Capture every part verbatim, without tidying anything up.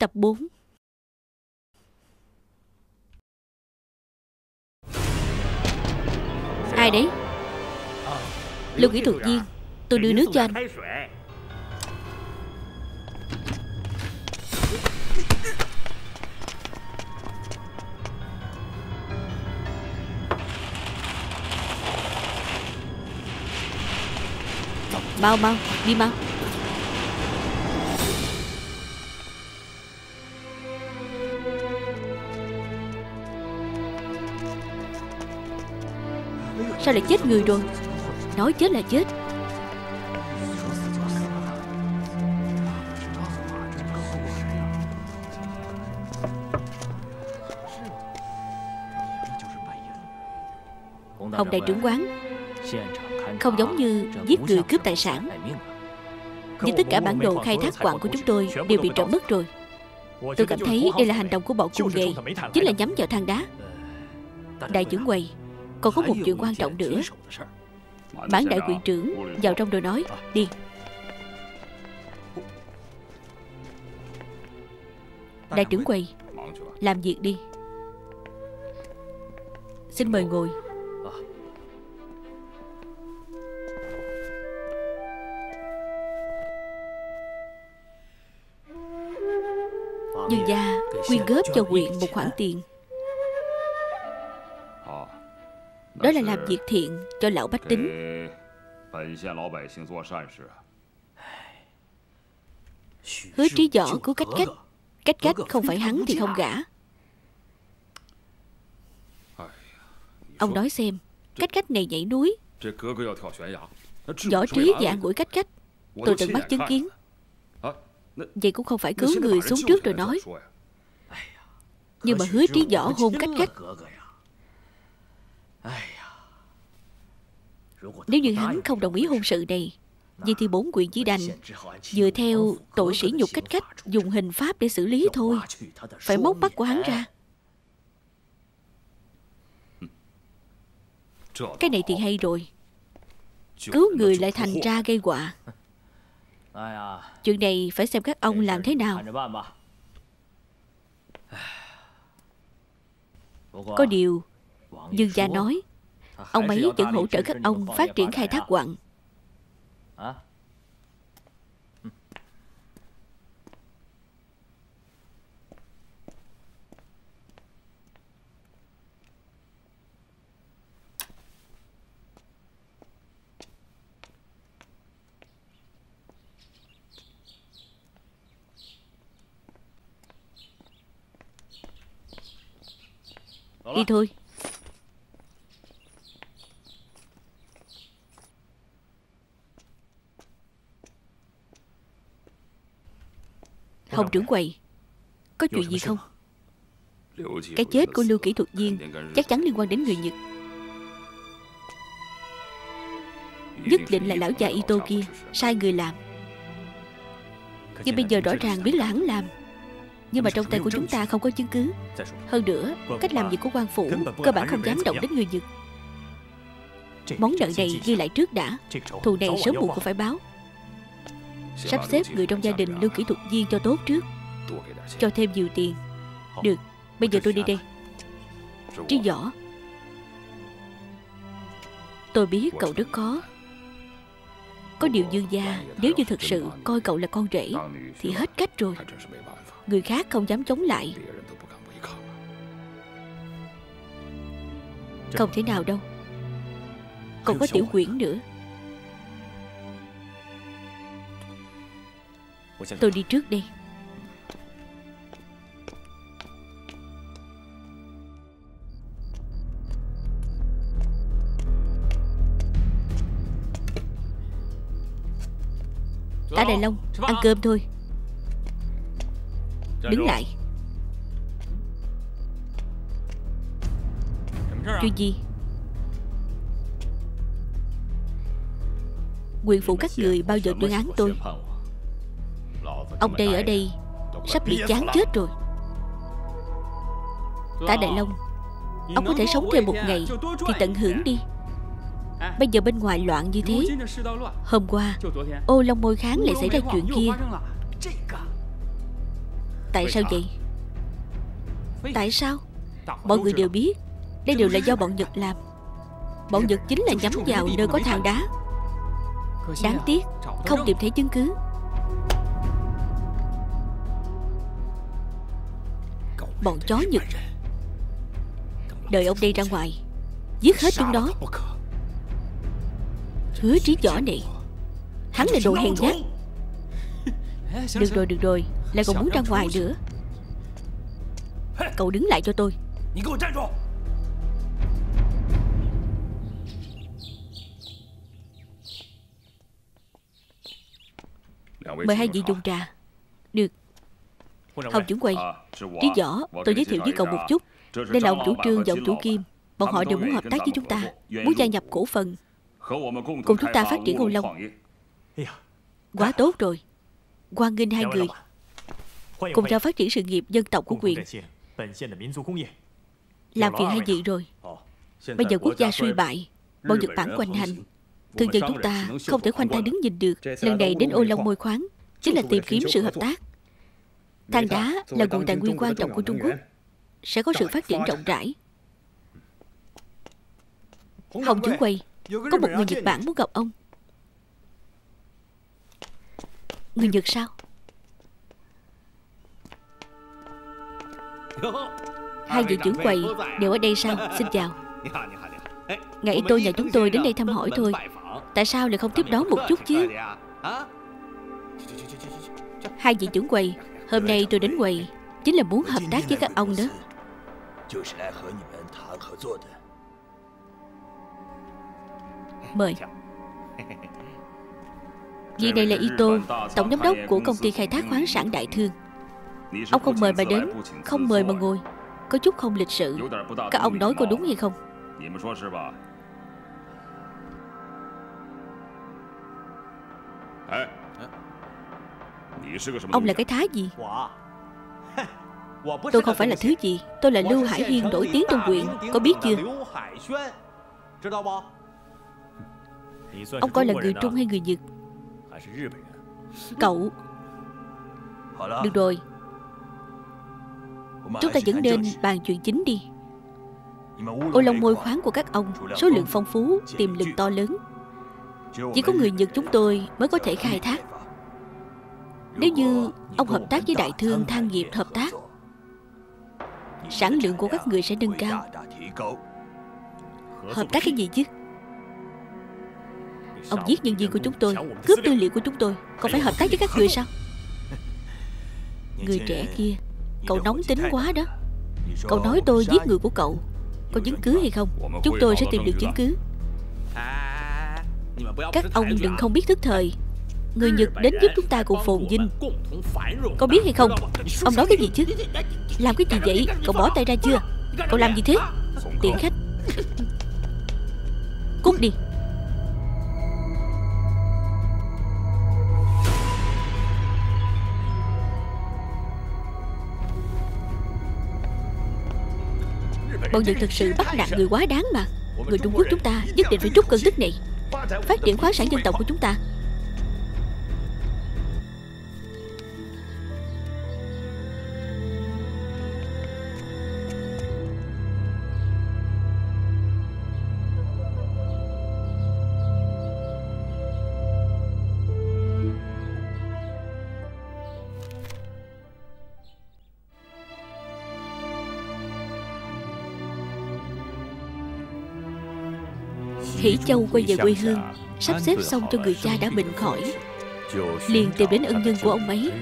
Tập bốn. Ai đấy? Lưu kỹ thuật viên. Tôi đưa nước cho anh. Mau mau, đi mau. Sao lại chết người rồi? Nói chết là chết. Hồng đại trưởng quán, không giống như giết người cướp tài sản. Nhưng tất cả bản đồ khai thác quặng của chúng tôi đều bị trộm mất rồi. Tôi cảm thấy đây là hành động của bọn cùng nghề, chính là nhắm vào than đá. Đại trưởng quầy, còn có một chuyện quan trọng nữa. Bản đại quyện trưởng vào trong rồi nói. Đi. Đại trưởng quầy, làm việc đi. Xin mời ngồi. Dương gia quyên góp cho huyện một khoản tiền. Đó là làm việc thiện cho lão bách tính. Hứa Trí Võ cứu Cách Cách. Cách Cách không phải hắn thì không gả. Ông nói xem, Cách Cách này nhảy núi, Võ Trí và an ủi Cách Cách. Tôi từng mắt chứng kiến. Vậy cũng không phải cứu người xuống trước rồi nói. Nhưng mà Hứa Trí Võ hôn Cách Cách. Nếu như hắn không đồng ý hôn sự này, vậy thì bốn quyện chỉ đành dựa theo tội sỉ nhục Cách Cách, dùng hình pháp để xử lý thôi. Phải móc mắt của hắn ra. Cái này thì hay rồi. Cứu người lại thành ra gây họa. Chuyện này phải xem các ông làm thế nào. Có điều Dương gia nói ông ấy vẫn hỗ trợ các ông phát triển khai thác quặng. Đi thôi. Hồng trưởng quầy, có chuyện gì không? Cái chết của Lưu kỹ thuật viên chắc chắn liên quan đến người Nhật. Nhất định là lão già Ito kia sai người làm. Nhưng bây giờ rõ ràng biết là hắn làm. Nhưng mà trong tay của chúng ta không có chứng cứ. Hơn nữa, cách làm việc của quan phủ cơ bản không dám động đến người Nhật. Món nợ này ghi lại trước đã. Thù này sớm muộn cũng phải báo. Sắp xếp người trong gia đình Lưu kỹ thuật viên cho tốt trước, cho thêm nhiều tiền. Được, bây giờ tôi đi đây. Trí Võ, tôi biết cậu rất khó. Có điều Dương gia nếu như thực sự coi cậu là con rể thì hết cách rồi. Người khác không dám chống lại. Không thể nào đâu. Còn có Tiểu Quyển nữa. Tôi đi trước đây. Tả Đại Long, ăn cơm thôi. Đứng lại. Chuyện gì? Quyền phủ các người bao giờ tuyên án tôi? Ông đây ở đây sắp bị chán chết rồi. Tả Đại Long, ông có thể sống thêm một ngày thì tận hưởng đi. Bây giờ bên ngoài loạn như thế. Hôm qua Ô Long Môi Kháng lại xảy ra chuyện kia. Tại sao vậy? Tại sao? Mọi người đều biết đây đều là do bọn Nhật làm. Bọn Nhật chính là nhắm vào nơi có than đá. Đáng tiếc không tìm thấy chứng cứ. Bọn chó Nhật. Đợi ông đây ra ngoài, giết hết chúng đó. Hứa Trí Võ này, hắn là đồ hèn nhát. Được rồi, được rồi, lại còn muốn ra ngoài nữa. Cậu đứng lại cho tôi. Mời hai vị dùng trà. Được. Hồng Chuẩn Quầy, Trí Võ, tôi giới thiệu với cậu một chút. Đây là ông chủ Trương và ông chủ Kim. Bọn họ đều muốn hợp tác với chúng ta, muốn gia nhập cổ phần, cùng chúng ta phát triển Ô Long. Quá tốt rồi. Hoan nghênh hai người cùng nhau phát triển sự nghiệp dân tộc của huyện. Làm phiền hai vị rồi. Bây giờ quốc gia suy bại, bọn Nhật Bản hoành hành, thường dân chúng ta không thể khoanh tay đứng nhìn được. Lần này đến Ô Long Môi khoáng chính là tìm kiếm sự hợp tác. Than đá là nguồn tài nguyên quan trọng của Trung Quốc, sẽ có sự phát triển rộng rãi. Hồng Chuẩn Quầy, có một người Nhật Bản muốn gặp ông. Người Nhật sao? Hai vị trưởng quầy đều ở đây sao? Xin chào. Ngài Ito nhà chúng tôi đến đây thăm hỏi thôi. Tại sao lại không tiếp đón một chút chứ? Hai vị trưởng quầy, hôm nay tôi đến quầy chính là muốn hợp tác với các ông đó. Mời. Vị này là Ito, tổng giám đốc của công ty khai thác khoáng sản Đại Thương. Ông không mời mà đến, không mời mà ngồi, có chút không lịch sự. Các ông nói có đúng hay không? Ông là cái thá gì? Tôi không phải là thứ gì. Tôi là Lưu Hải Hiên, nổi tiếng trong huyện. Có biết chưa? Ông coi là người Trung hay người Nhật? Cậu. Được rồi, chúng ta vẫn nên bàn chuyện chính đi. Ô Long Môi khoáng của các ông số lượng phong phú, tiềm lực to lớn. Chỉ có người Nhật chúng tôi mới có thể khai thác. Nếu như ông hợp tác với Đại Thương Than nghiệp hợp tác, sản lượng của các người sẽ nâng cao. Hợp tác cái gì chứ? Ông giết nhân viên của chúng tôi, cướp tư liệu của chúng tôi, còn phải hợp tác với các người sao? Người trẻ kia, cậu nóng tính quá đó. Cậu nói tôi giết người của cậu, có chứng cứ hay không? Chúng tôi sẽ tìm được chứng cứ. Các ông đừng không biết thức thời. Người Nhật đến giúp chúng ta cùng phồn vinh, có biết hay không? Ông nói cái gì chứ? Làm cái gì vậy? Cậu bỏ tay ra chưa? Cậu làm gì thế? Tiện khách. Cút đi. Bọn Nhật thực sự bắt nạt người quá đáng mà. Người Trung Quốc chúng ta nhất định phải trút cơn tức này, phát triển khoáng sản dân tộc của chúng ta. Hỷ Châu quay về quê hương, sắp xếp xong cho người cha đã bệnh khỏi, liền tìm đến ân nhân của ông ấy.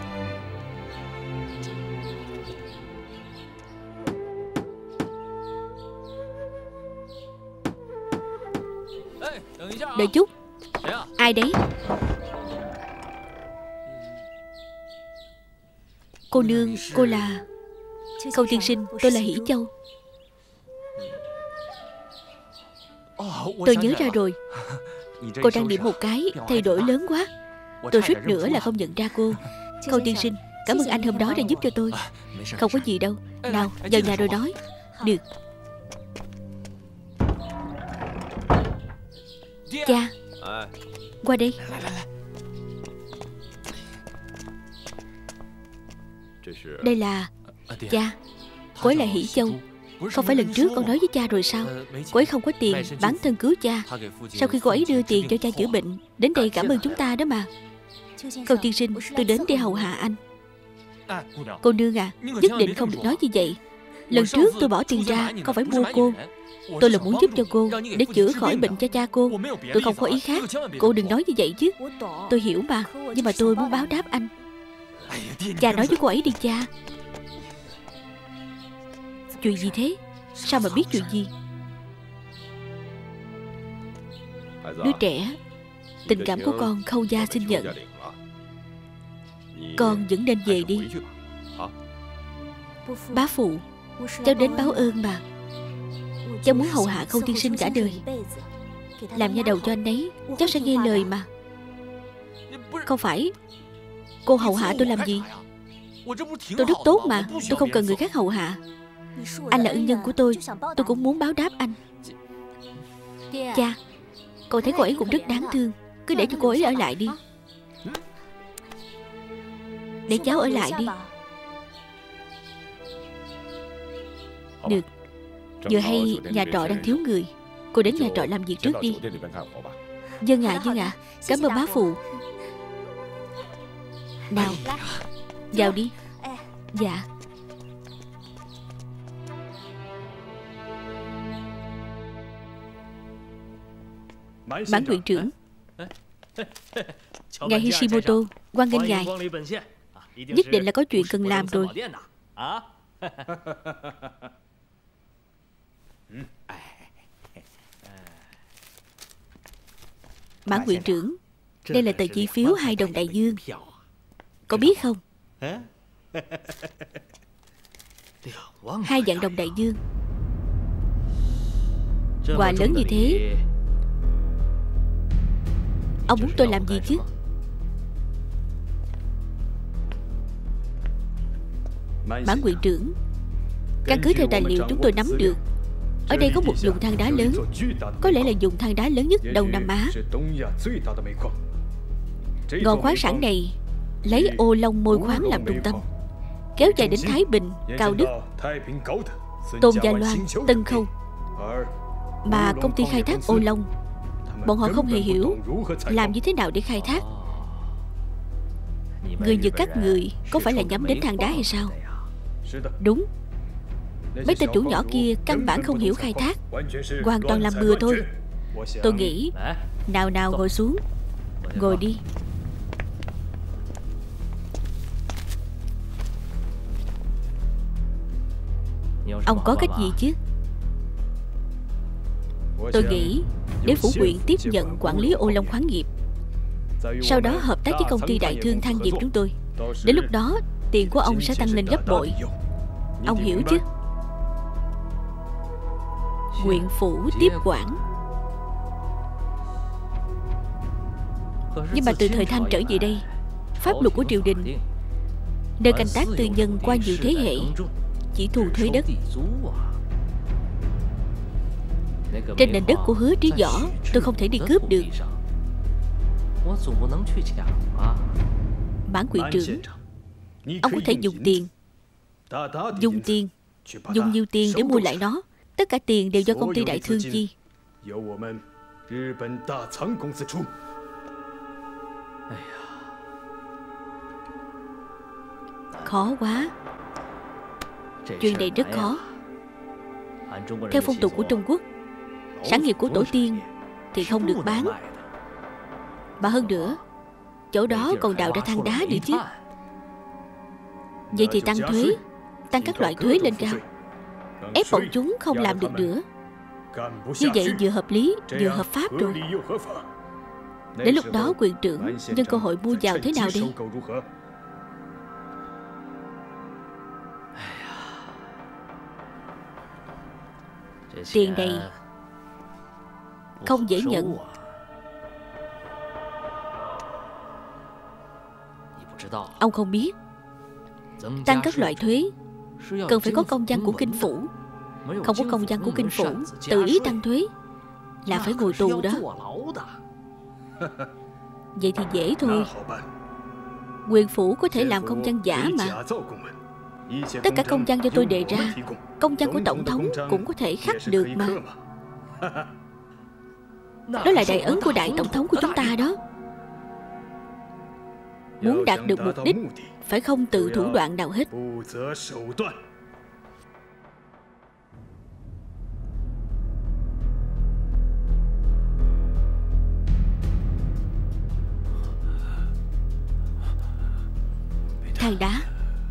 Đợi chút. Ai đấy? Cô nương, cô là... Khâu tiên sinh, tôi là Hỷ Châu. Tôi nhớ ra rồi. Cô trang điểm một cái, thay đổi lớn quá. Tôi suýt nữa là không nhận ra cô. Khâu tiên sinh, cảm ơn anh hôm đó đã giúp cho tôi. Không có gì đâu. Nào, vào nhà rồi nói. Được. Cha, qua đây. Đây là... Cha, cô ấy là Hỷ Châu. Không phải lần trước con nói với cha rồi sao? Cô ấy không có tiền bán thân cứu cha. Sau khi cô ấy đưa tiền cho cha chữa bệnh, đến đây cảm ơn chúng ta đó mà. Cầu tiên sinh, tôi đến để hầu hạ anh. Cô nương à, nhất định không được nói như vậy. Lần trước tôi bỏ tiền ra không phải mua cô. Tôi là muốn giúp cho cô, để chữa khỏi bệnh cho cha cô. Tôi không có ý khác. Cô đừng nói như vậy chứ. Tôi hiểu mà, nhưng mà tôi muốn báo đáp anh. Cha nói với cô ấy đi cha. Chuyện gì thế? Sao mà biết chuyện gì? Đứa trẻ, tình cảm của con Khâu gia xin nhận. Con vẫn nên về đi. Bá phụ, cháu đến báo ơn mà. Cháu muốn hầu hạ Khâu tiên sinh cả đời. Làm nha đầu cho anh ấy, cháu sẽ nghe lời mà. Không phải. Cô hầu hạ tôi làm gì? Tôi rất tốt mà. Tôi không cần người khác hầu hạ. Anh là ân nhân của tôi. Tôi cũng muốn báo đáp anh. Cha, con thấy cô ấy cũng rất đáng thương. Cứ để cho cô ấy ở lại đi. Để cháu ở lại đi. Được. Vừa hay nhà trọ đang thiếu người. Cô đến nhà trọ làm việc trước đi. Vâng ạ, vâng ạ. Cảm ơn bá phụ. Nào, vào đi. Dạ. Bản huyện trưởng, ngài Hishimoto, hoan nghênh ngài. Nhất định là có chuyện cần làm rồi. Bản huyện trưởng, đây là tờ chi phiếu hai đồng đại dương. Có biết không? Hai vạn đồng đại dương. Quà lớn như thế, ông muốn tôi làm gì chứ? Bản huyện trưởng, căn cứ theo tài liệu chúng tôi nắm được, ở đây có một vùng than đá lớn. Có lẽ là vùng than đá lớn nhất Đông Nam Á. Ngọn khoáng sản này lấy ô long môi khoáng làm trung tâm, kéo dài đến Thái Bình, Cao Đức, Tôn Gia Loan, Tân Khâu. Mà công ty khai thác ô long, bọn họ không hề hiểu làm như thế nào để khai thác. Người như các người có phải là nhắm đến than đá hay sao? Đúng. Mấy tên chủ nhỏ kia căn bản không hiểu khai thác, hoàn toàn làm bừa thôi. Tôi nghĩ, nào nào ngồi xuống. Ngồi đi. Ông có cách gì chứ? Tôi nghĩ để phủ huyện tiếp nhận quản lý ô long khoáng nghiệp, sau đó hợp tác với công ty đại thương than nghiệp chúng tôi. Đến lúc đó tiền của ông sẽ tăng lên gấp bội. Ông hiểu chứ? Huyện phủ tiếp quản. Nhưng mà từ thời Thanh trở về đây, pháp luật của triều đình, nơi canh tác tư nhân qua nhiều thế hệ, chỉ thu thuế đất. Trên nền đất của Hứa Trí Võ, tôi không thể đi cướp được. Bản huyện trưởng, ông có thể dùng tiền, dùng tiền, dùng nhiều tiền để mua lại nó. Tất cả tiền đều do công ty đại thương chi. Khó quá. Chuyện này rất khó. Theo phong tục của Trung Quốc, sản nghiệp của tổ tiên thì không được bán. Mà hơn nữa, chỗ đó còn đào ra than đá nữa chứ. Vậy thì tăng thuế, tăng các loại thuế lên cao, ép bọn chúng không làm được nữa. Như vậy vừa hợp lý vừa hợp pháp rồi. Đến lúc đó quyền trưởng nhân cơ hội mua vào thế nào đây? Tiền này không dễ nhận. Ông không biết, tăng các loại thuế cần phải có công văn của kinh phủ. Không có công văn của kinh phủ, tự ý tăng thuế là phải ngồi tù đó. Vậy thì dễ thôi. Quyền phủ có thể làm công văn giả mà. Tất cả công văn do tôi đề ra, công văn của tổng thống cũng có thể khắc được mà. Đó là đại ấn của đại tổng thống của chúng ta đó. Muốn đạt được mục đích, phải không tự thủ đoạn nào hết. Than đá,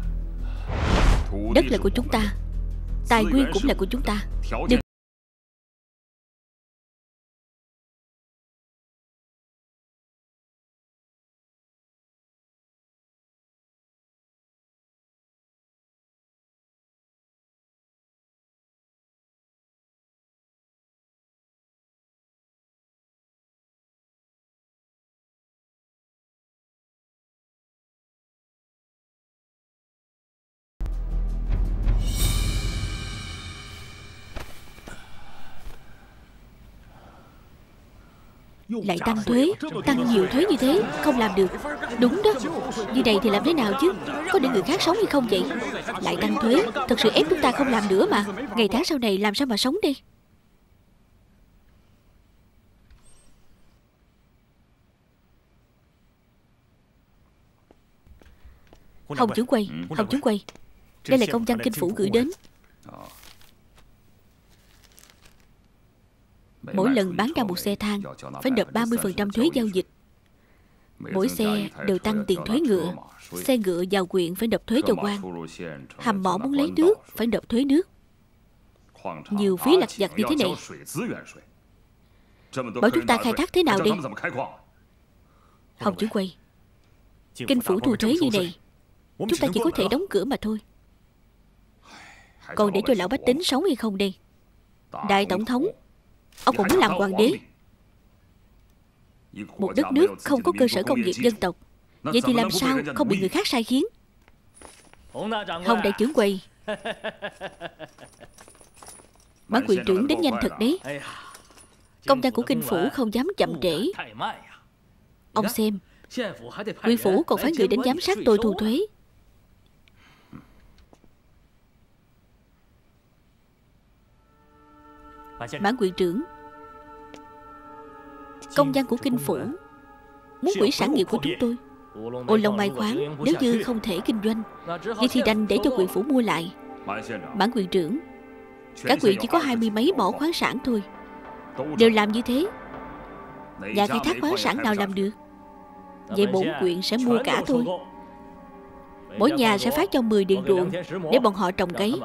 đất là của chúng ta, tài nguyên cũng là của chúng ta. Điều lại tăng thuế, tăng nhiều thuế như thế, không làm được. Đúng đó, như này thì làm thế nào chứ? Có để người khác sống hay không vậy? Lại tăng thuế, thật sự ép chúng ta không làm nữa mà. Ngày tháng sau này làm sao mà sống đây? Hồng trưởng quầy, Hồng trưởng quầy, đây là công văn kinh phủ gửi đến. Mỗi lần bán ra một xe than phải nộp ba mươi phần trăm thuế giao dịch. Mỗi xe đều tăng tiền thuế ngựa. Xe ngựa vào huyện phải nộp thuế cho quan. Hầm mỏ muốn lấy nước phải nộp thuế nước. Nhiều phí lặt vặt như thế này, bảo chúng ta khai thác thế nào đây? Hồng trưởng quầy, kinh phủ thu thuế như này, chúng ta chỉ có thể đóng cửa mà thôi. Còn để cho lão bách tính sống hay không đây? Đại tổng thống, ông còn muốn làm hoàng đế? Một đất nước không có cơ sở công nghiệp dân tộc, vậy thì làm sao không bị người khác sai khiến? Hồng đại trưởng quầy, Mãn quyền trưởng đến nhanh thật đấy. Công văn của kinh phủ không dám chậm trễ. Ông xem, huyện phủ còn phải người đến giám sát tôi thu thuế. Mãn quyền trưởng, công văn của kinh phủ muốn hủy sản nghiệp của chúng tôi. Ô Long Mai khoáng nếu như không thể kinh doanh, vậy thì đành để cho huyện phủ mua lại. Mãn quyền trưởng, cả huyện chỉ có hai mươi mấy mỏ khoáng sản thôi, đều làm như thế, nhà khai thác khoáng sản nào làm được? Vậy bổn huyện sẽ mua cả thôi. Mỗi nhà sẽ phát cho mười điền ruộng để bọn họ trồng cấy.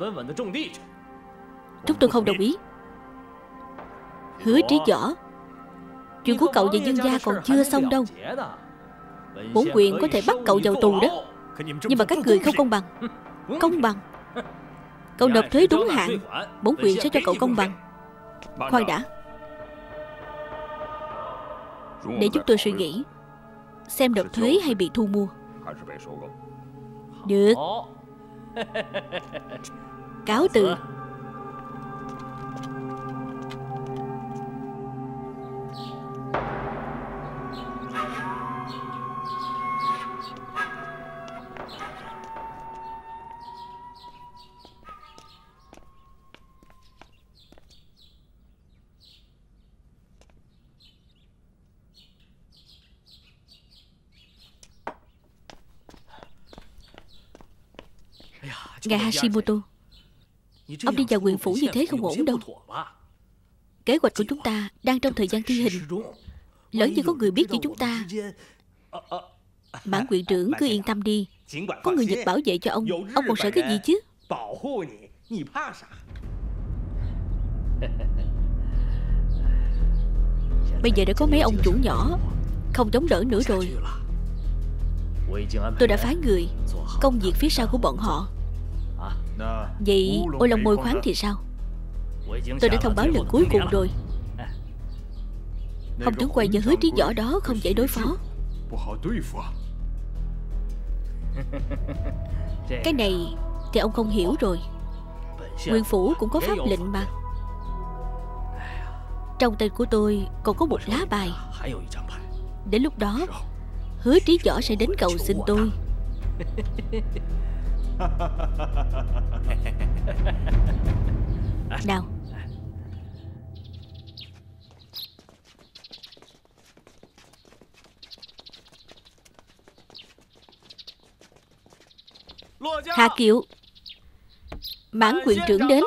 Chúng tôi không đồng ý. Hứa Trí Võ, chuyện của cậu và Dương gia còn chưa xong đâu. Bổn huyện có thể bắt cậu vào tù đó, nhưng mà các người không công bằng. Công bằng? Cậu nộp thuế đúng hạn, bổn huyện sẽ cho cậu công bằng. Khoan đã, để chúng tôi suy nghĩ xem nộp thuế hay bị thu mua. Được, cáo từ. Ngài Hashimoto, ông đi vào quyền phủ như thế không ổn đâu. Kế hoạch của chúng ta đang trong thời gian thi hình. Lỡ như có người biết với chúng ta. Mãn quyền trưởng cứ yên tâm đi, có người Nhật bảo vệ cho ông, ông còn sợ cái gì chứ? Bây giờ đã có mấy ông chủ nhỏ không chống đỡ nữa rồi. Tôi đã phái người công việc phía sau của bọn họ. Vậy Ô Long Môi khoáng thì sao? Tôi đã thông báo lần cuối cùng rồi. Hồng trưởng quầy và Hứa Trí Võ đó không dễ đối phó. Cái này thì ông không hiểu rồi. Nguyên phủ cũng có pháp lệnh mà. Trong tay của tôi còn có một lá bài. Đến lúc đó Hứa Trí Võ sẽ đến cầu xin tôi. Nào. Hạ Kiệu, Mãn huyện trưởng đến.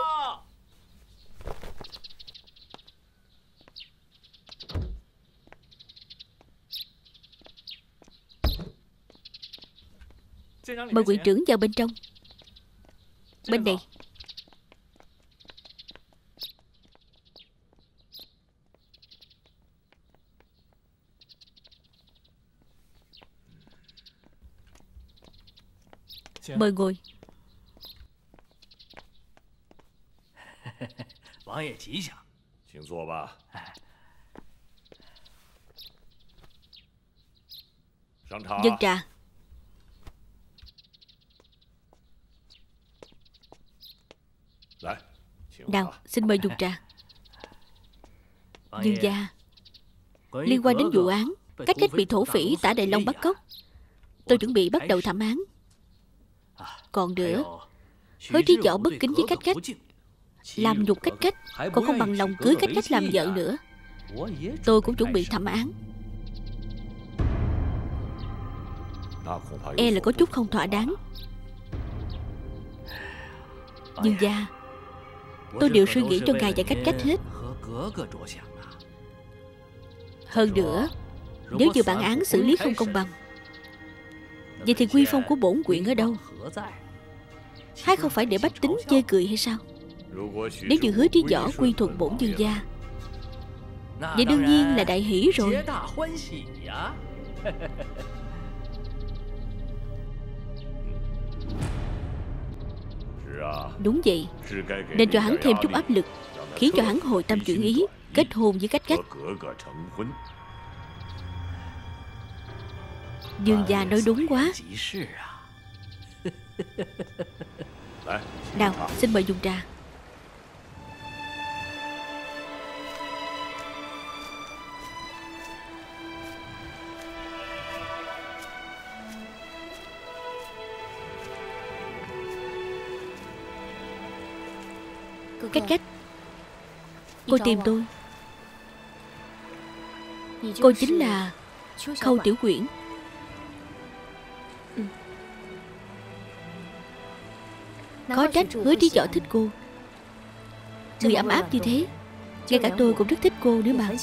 Mời huyện trưởng vào bên trong. Bên này. Mời ngồi. Dân trà. Nào, xin mời dùng trà. Dương gia, liên quan đến vụ án Cách Cách bị thổ phỉ Tả Đại Long bắt cóc, tôi chuẩn bị bắt đầu thẩm án. Còn nữa, Hứa Trí Võ bất kính với Cách Cách, làm nhục Cách Cách, còn không bằng lòng cưới Cách Cách làm vợ nữa. Tôi cũng chuẩn bị thẩm án. E là có chút không thỏa đáng. Dương gia, tôi đều suy nghĩ cho ngài và Cách Cách hết. Hơn nữa, nếu như bản án xử lý không công bằng, vậy thì quy phong của bổn quyện ở đâu? Hay không phải để bách tính chê cười hay sao? Nếu như Hứa Trí Võ quy thuận bổn dương gia, vậy đương nhiên là đại hỷ rồi. Đúng vậy, nên cho hắn thêm chút áp lực, khiến cho hắn hồi tâm chuyển ý, kết hôn với Cách Cách. Dương gia nói đúng quá. Nào, xin mời dùng trà. Cách Cách, cô tìm tôi. Cô chính là Khâu Tiểu Quyển. Có trách Hứa Trí Võ thích cô. Người ấm áp như thế, ngay cả tôi cũng rất thích cô nữa mà.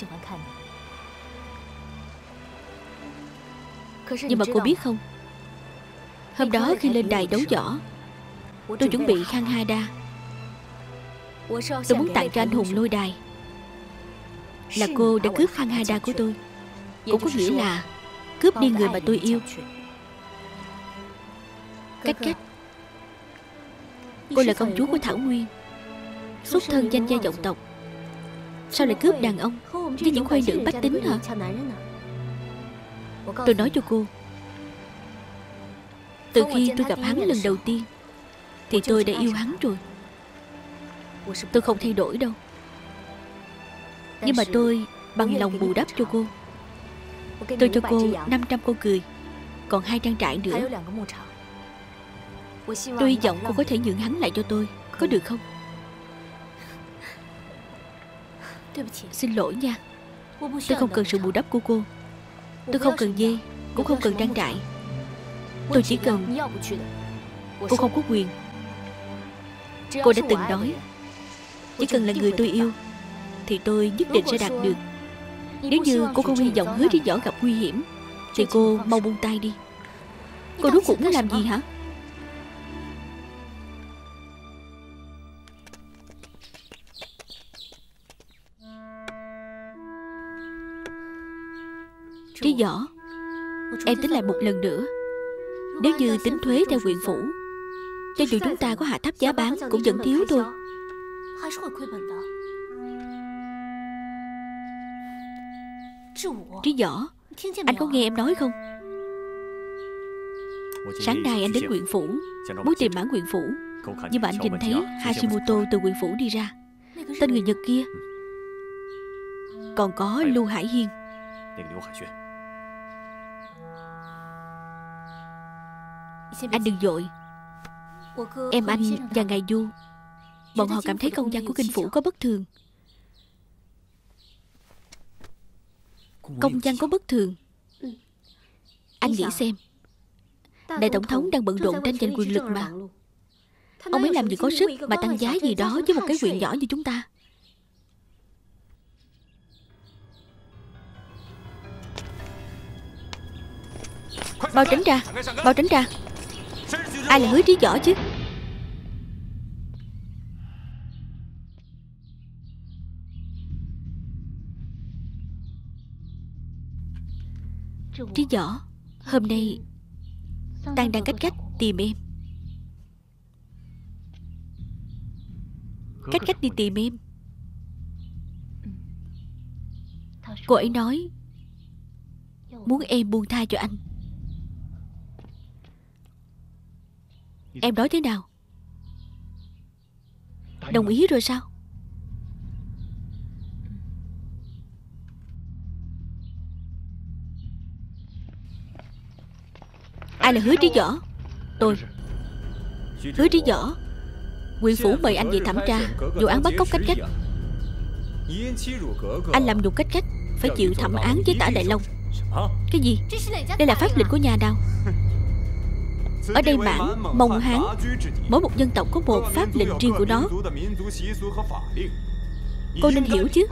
Nhưng mà cô biết không, hôm đó khi lên đài đấu võ, tôi chuẩn bị khăn hai đa. Tôi muốn tặng cho anh hùng Lôi Đài. Là cô đã cướp khăn hai đa của tôi, cũng có nghĩa là cướp đi người mà tôi yêu. Cách Cách, cô là công chúa của Thảo Nguyên, xuất thân danh gia vọng tộc, sao lại cướp đàn ông với những khuê nữ bách tính hả? Tôi nói cho cô, từ khi tôi gặp hắn lần đầu tiên thì tôi đã yêu hắn rồi. Tôi không thay đổi đâu. Nhưng mà tôi bằng lòng bù đắp cho cô. Tôi cho cô năm trăm con cười, còn hai trang trại nữa. Tôi hy vọng cô có thể nhượng hắn lại cho tôi, có được không? Xin lỗi nha, tôi không cần sự bù đắp của cô. Tôi không cần dê, cũng không cần trang trại. Tôi chỉ cần... Cô không có quyền. Cô đã từng nói, chỉ cần là người tôi yêu thì tôi nhất định sẽ đạt được. Nếu như cô không hy vọng Hứa Trí Võ gặp nguy hiểm thì cô mau buông tay đi. Cô rốt cuộc muốn làm gì hả? Trí Võ, em tính lại một lần nữa. Nếu như tính thuế theo huyện phủ, cho dù chúng ta có hạ thấp giá bán cũng vẫn thiếu thôi. Trí Võ, anh có nghe em nói không? Sáng nay anh đến huyện phủ, muốn tìm Mãn huyện phủ, nhưng mà anh nhìn thấy Hashimoto từ huyện phủ đi ra. Tên người Nhật kia, còn có Lưu Hải Hiên. Anh đừng vội, Em anh và ngài Du, bọn họ cảm thấy không gian của kinh phủ có bất thường. Công văn có bất thường. Anh nghĩ xem, đại tổng thống đang bận rộn tranh giành quyền lực mà. Ông ấy làm gì có sức mà tăng giá gì đó với một cái huyện nhỏ như chúng ta. Mau tránh ra, mau tránh ra. Ai là Hứa Trí Võ chứ? Trí Võ, hôm nay Tang đang cách cách tìm em. Cách cách đi tìm em. Cô ấy nói muốn em buông tha cho anh. Em nói thế nào? Đồng ý rồi sao? Ai là Hứa Trí Võ? Tôi. Hứa Trí Võ, huyện phủ mời anh về thẩm tra vụ án bắt cóc cách cách. Anh làm nhục cách cách, phải chịu thẩm án với Tả Đại Long. Cái gì? Đây là pháp lệnh của nhà nào? Ở đây Mãn, Mông, Hán, mỗi một dân tộc có một pháp lệnh riêng của nó. Cô nên hiểu chứ.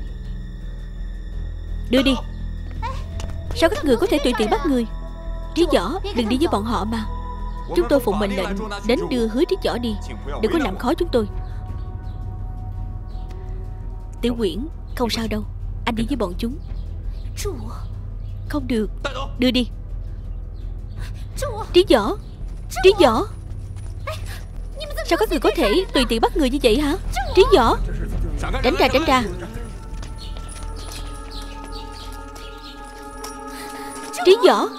Đưa đi. Sao các người có thể tùy tiện bắt người? Trí Võ, đừng đi với bọn họ mà. Chúng tôi phụng mệnh lệnh đến đưa Hứa Trí Võ đi. Đừng có làm khó chúng tôi. Tiểu Quyển, không sao đâu. Anh đi với bọn chúng. Không được. Đưa đi. Trí Võ, Trí Võ, sao các người có thể tùy tiện bắt người như vậy hả? Trí Võ, tránh ra, tránh ra. Trí Võ.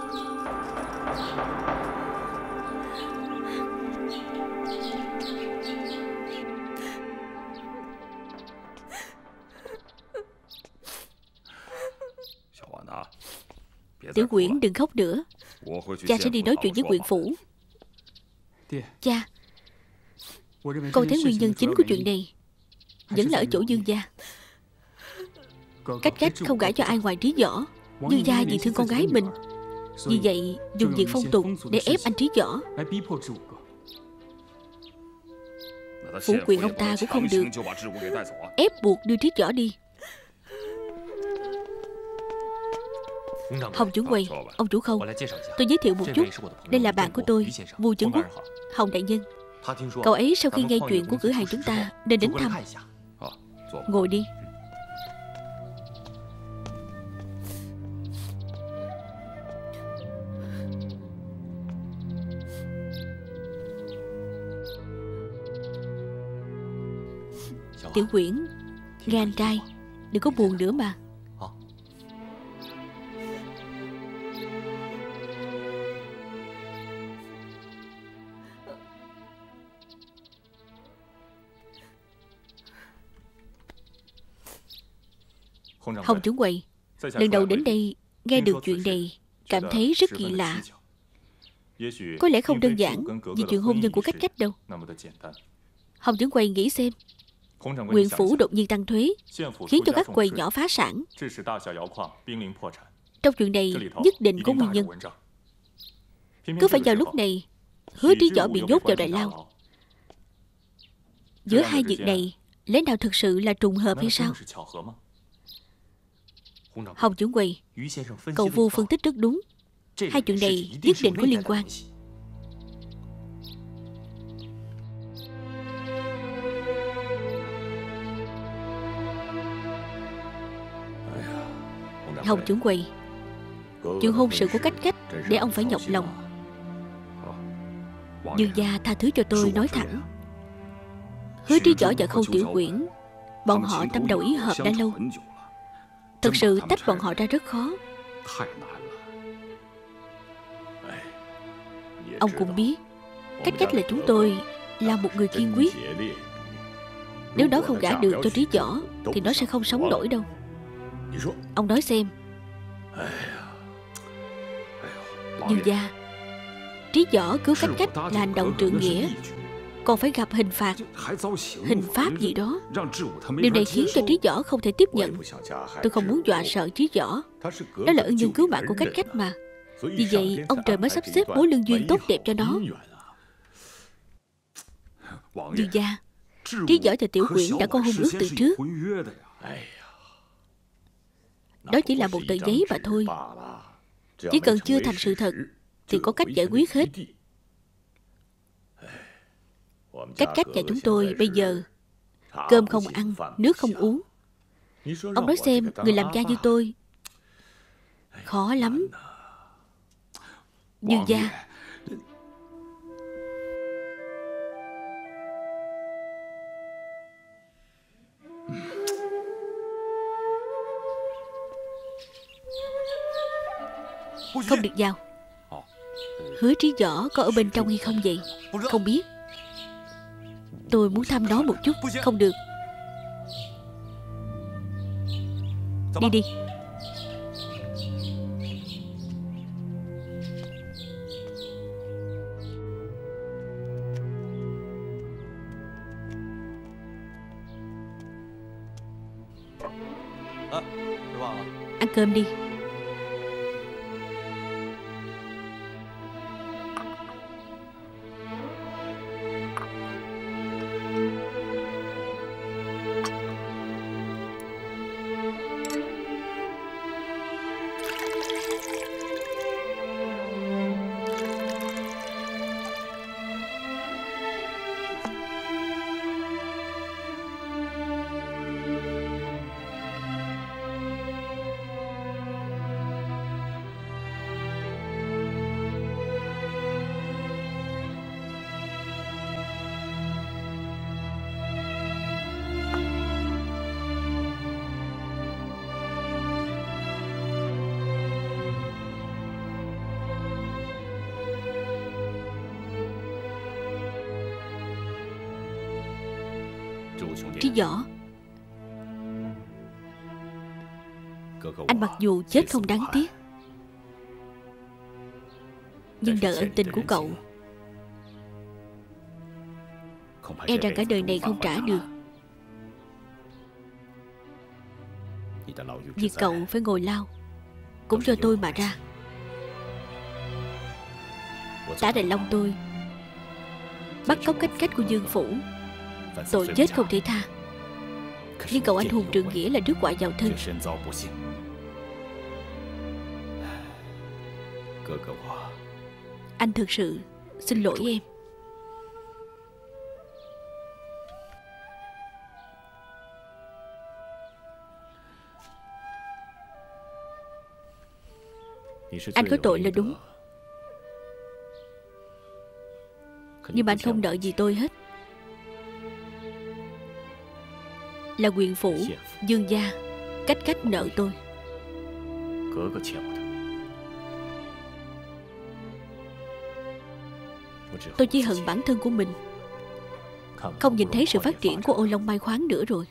Tiểu Quyển, đừng khóc nữa. Cha sẽ đi nói chuyện với huyện phủ. Cha, con thấy nguyên nhân chính của chuyện này vẫn là ở chỗ Dương gia. Cách cách không gả cho ai ngoài Trí Võ. Dương gia vì thương con gái mình, vì vậy dùng việc phong tục để ép anh Trí Võ. Phủ quyền ông ta cũng không được ép buộc đưa Trí Võ đi. Hồng chủ quầy, ông chủ Khâu, tôi giới thiệu một chút. Đây là bạn của tôi, Vu Chấn Quốc, Hồng đại nhân. Cậu ấy sau khi nghe chuyện của cửa hàng chúng ta nên đến thăm. Ngồi đi. Tiểu Quyển, nghe anh trai, đừng có buồn nữa mà. Hồng chủ quầy, lần đầu đến đây nghe được chuyện này cảm thấy rất kỳ lạ. Có lẽ không đơn giản vì chuyện hôn nhân của cách cách đâu. Hồng chủ quầy nghĩ xem, huyện phủ đột nhiên tăng thuế khiến cho các quầy nhỏ phá sản. Trong chuyện này nhất định có nguyên nhân. Cứ phải vào lúc này Hứa Trí Võ bị nhốt vào đại lao. Giữa hai việc này lẽ nào thực sự là trùng hợp hay sao? Hồng chủ quầy, cậu Vu phân tích rất đúng. Hai chuyện này nhất định có liên quan. Hồng chủ quầy, chuyện hôn sự của cách cách để ông phải nhọc lòng. Dương gia tha thứ cho tôi nói thẳng. Hứa Trí Võ và Khâu Tiểu Quyển, bọn họ tâm đầu ý hợp đã lâu. Thực sự tách bọn họ ra rất khó. Ông cũng biết cách cách là chúng tôi là một người kiên quyết. Nếu nó không gả được cho Trí Võ thì nó sẽ không sống nổi đâu. Ông nói xem. Dương gia, Trí Võ cứu Cách Cách là hành động trượng nghĩa, còn phải gặp hình phạt, hình pháp gì đó. Điều này khiến cho Trí Võ không thể tiếp nhận. Tôi không muốn dọa sợ Trí Võ. Đó là ân nhân cứu mạng của Cách Cách mà. Vì vậy ông trời mới sắp xếp mối lương duyên tốt đẹp cho nó. Dương gia, Trí Võ và Tiểu Quyển đã có hôn ước từ trước. Đó chỉ là một tờ giấy mà thôi. Chỉ cần chưa thành sự thật thì có cách giải quyết hết. Cách Cách nhà chúng tôi bây giờ cơm không ăn, nước không uống. Ông nói xem, người làm cha như tôi khó lắm. Dương gia, không được vào. Hứa Trí Võ có ở bên trong hay không vậy? Không biết. Tôi muốn thăm nó một chút. Không được. Đi đi. Ăn cơm đi. Trí Võ, anh mặc dù chết không đáng tiếc, nhưng nợ ân tình của cậu e rằng cả đời này không trả được. Vì cậu phải ngồi lao cũng cho tôi mà ra. Tả Đại Long tôi bắt cóc Cách Cách của Dương phủ, tội chết không thể tha. Nhưng cậu anh hùng trượng nghĩa là rước họa vào thân. Anh thực sự xin lỗi em. Anh có tội là đúng, nhưng mà anh không nợ gì tôi hết. Là quyền phủ, Dương gia, Cách Cách nợ tôi. Tôi chỉ hận bản thân của mình, không nhìn thấy sự phát triển của Ô Long Mai Khoáng nữa rồi.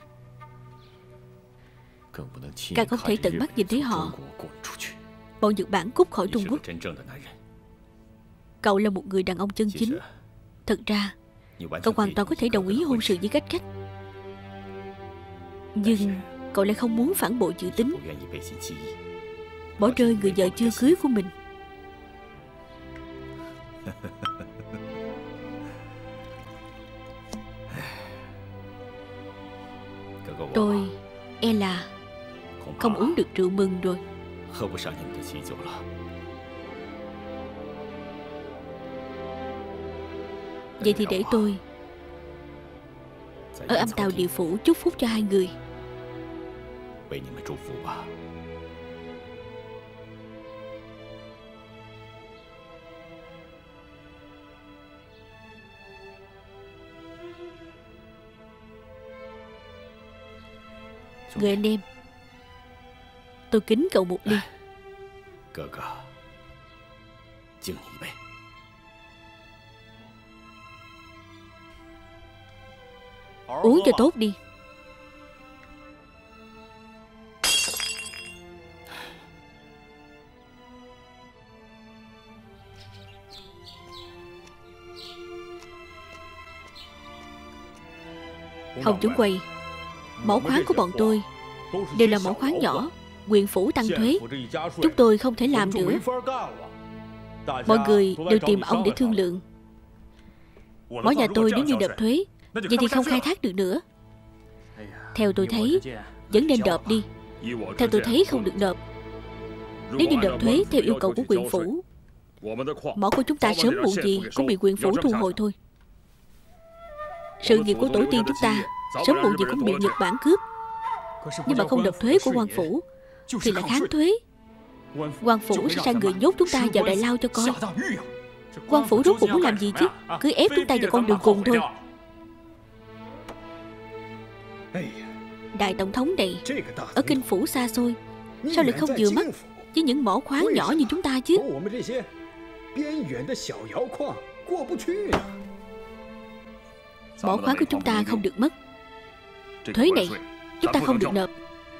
Càng không thể tận mắt nhìn thấy họ bọn Nhật Bản cút khỏi Trung Quốc. Cậu là một người đàn ông chân chính. Thật ra cậu hoàn toàn có thể đồng ý hôn sự với Cách Cách, nhưng cậu lại không muốn phản bội dự tính, bỏ rơi người vợ chưa cưới của mình. Tôi e là không uống được rượu mừng rồi. Vậy thì để tôi ở âm tàu địa phủ chúc phúc cho hai người. Người anh em, tôi kính cậu một ly. Uống cho tốt đi. Hồng Trưởng quầy, mỏ khoáng của bọn tôi đều là mỏ khoáng nhỏ, huyện phủ tăng thuế, chúng tôi không thể làm nữa. Mọi người đều tìm ông để thương lượng. Mỏ nhà tôi nếu như nộp thuế, vậy thì không khai thác được nữa. Theo tôi thấy, vẫn nên nộp đi. Theo tôi thấy không được nộp. Nếu như nộp thuế theo yêu cầu của huyện phủ, mỏ của chúng ta sớm muộn gì cũng bị huyện phủ thu hồi thôi. Sự nghiệp của tổ tiên chúng ta sớm muộn gì cũng bị Nhật Bản cướp. Nhưng mà không nộp thuế của quan phủ thì là kháng thuế. Quan phủ sẽ sai người nhốt chúng ta vào đại lao cho coi. Quan phủ rốt cuộc muốn làm gì chứ? Cứ ép chúng ta vào con đường cùng thôi. Đại tổng thống này ở kinh phủ xa xôi, sao lại không vừa mắt với những mỏ khoáng nhỏ như chúng ta chứ? Mỏ khoáng của chúng ta không được mất. Thuế này chúng ta không được nộp.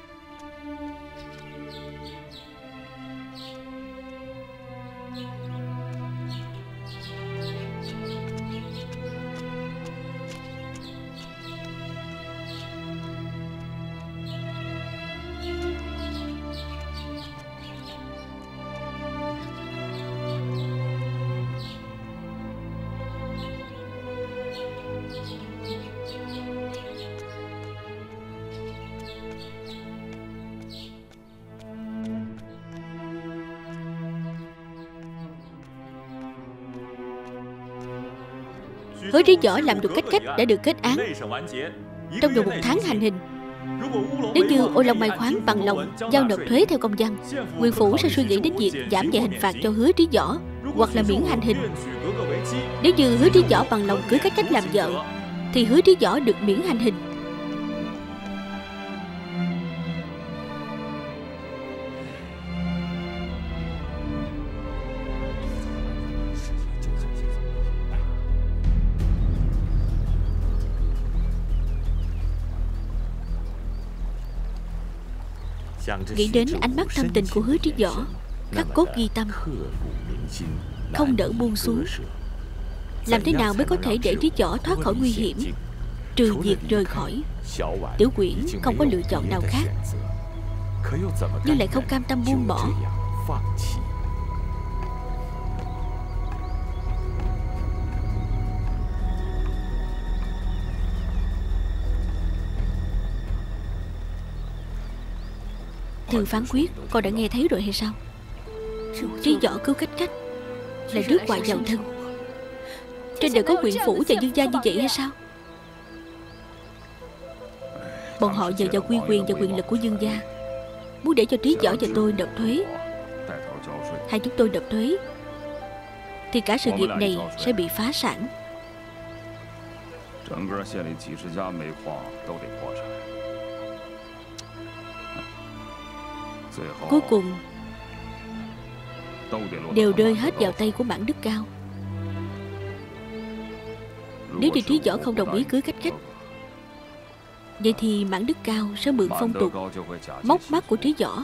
Hứa Trí Võ làm được cách cách đã được kết án trong vòng một tháng hành hình. Nếu như Ô Long Mai Khoáng bằng lòng giao nộp thuế theo công văn, huyện phủ sẽ suy nghĩ đến việc giảm nhẹ hình phạt cho Hứa Trí Võ hoặc là miễn hành hình. Nếu như Hứa Trí Võ bằng lòng cưới cách cách làm vợ, thì Hứa Trí Võ được miễn hành hình. Nghĩ đến ánh mắt thâm tình của Hứa Trí Võ, khắc cốt ghi tâm, không đỡ buông xuống. Làm thế nào mới có thể để Trí Võ thoát khỏi nguy hiểm, trừ việc rời khỏi? Tiểu Quyển không có lựa chọn nào khác, nhưng lại không cam tâm buông bỏ. Thư phán quyết con đã nghe thấy rồi hay sao? Trí Võ cứu cách cách là rước họa vào thân. Trên đời có huyện phủ và dương gia như vậy hay sao? Bọn họ nhờ vào quy quyền và quyền lực của dương gia, muốn để cho Trí Võ và tôi nộp thuế. Hai chúng tôi nộp thuế thì cả sự nghiệp này sẽ bị phá sản. Cuối cùng đều rơi hết vào tay của Mãn Đức Cao. Nếu như Trí Võ không đồng ý cưới cách cách, vậy thì Mãn Đức Cao sẽ mượn phong tục móc mắt của Trí Võ.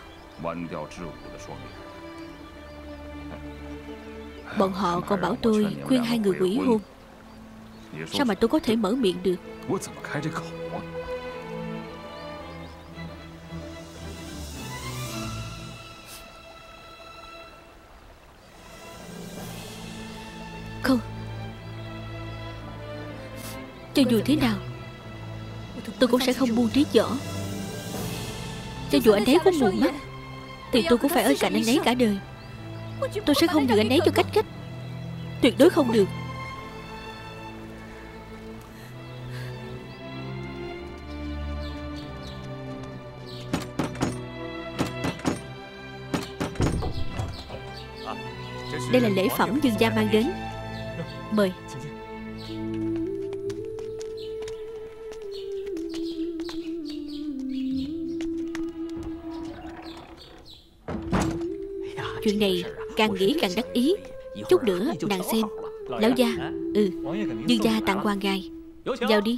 Bọn họ còn bảo tôi khuyên hai người hủy hôn. Sao mà tôi có thể mở miệng được? Không. Cho dù thế nào, tôi cũng sẽ không buông Trí Võ. Cho dù anh ấy có mù mắt, thì tôi cũng phải ở cạnh anh ấy cả đời. Tôi sẽ không nhường anh ấy cho cách cách. Tuyệt đối không được. Đây là lễ phẩm dương gia mang đến. Mời. Chuyện này càng nghĩ càng đắc ý. Chút nữa nàng xem. Lão gia. Ừ, dương gia tặng quà ngài. Vào đi.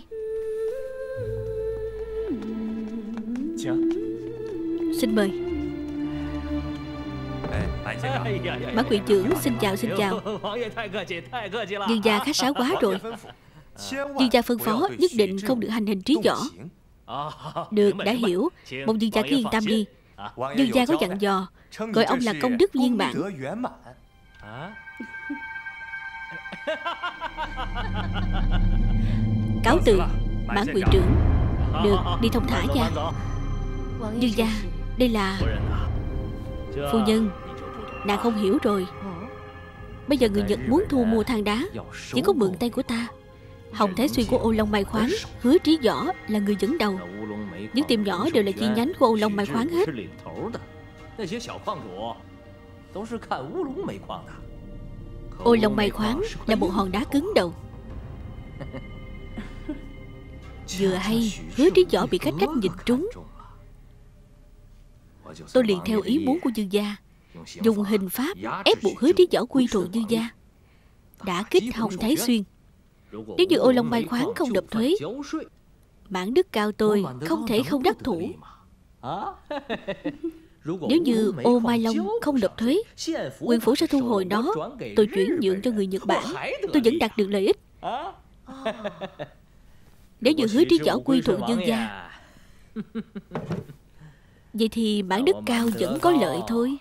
Xin mời. Mã Quỷ trưởng xin chào xin chào. Dương gia khách sáo quá rồi. Dương gia phân phó nhất định không được hành hình Trí Võ. Được, đã hiểu. Mong Dương gia cứ yên tâm đi. Dương gia có dặn dò gọi ông là công đức viên mãn. Cáo từ, Mãn huyện trưởng. Được, đi thông thả nha. Dương gia, đây là... Phu nhân, nàng không hiểu rồi. Bây giờ người Nhật muốn thu mua than đá chỉ có mượn tay của ta. Hồng Thái Xuyên của Ô Long Mai Khoáng, Hứa Trí Võ là người dẫn đầu. Những tiệm nhỏ đều là chi nhánh của Ô Long Mai Khoáng hết. Ô Long Mai Khoáng là một hòn đá cứng đầu. Vừa hay Hứa Trí Võ bị khách khách nhìn trúng. Tôi liền theo ý muốn của Dương gia, dùng hình pháp ép buộc Hứa Trí Võ quy thuận Dương gia, đã kích Hồng Thái Xuyên. Nếu như Ô Long Mai Khoáng không nộp thuế, Mãn Đức Cao tôi không thể không đắc thủ. Nếu như Ô Mai Long không nộp thuế, quyền phủ sẽ thu hồi nó. Tôi chuyển nhượng cho người Nhật Bản, tôi vẫn đạt được lợi ích. Nếu như Hứa Trí Võ quy thuận Dương gia, vậy thì Mãn Đức Cao vẫn có lợi thôi.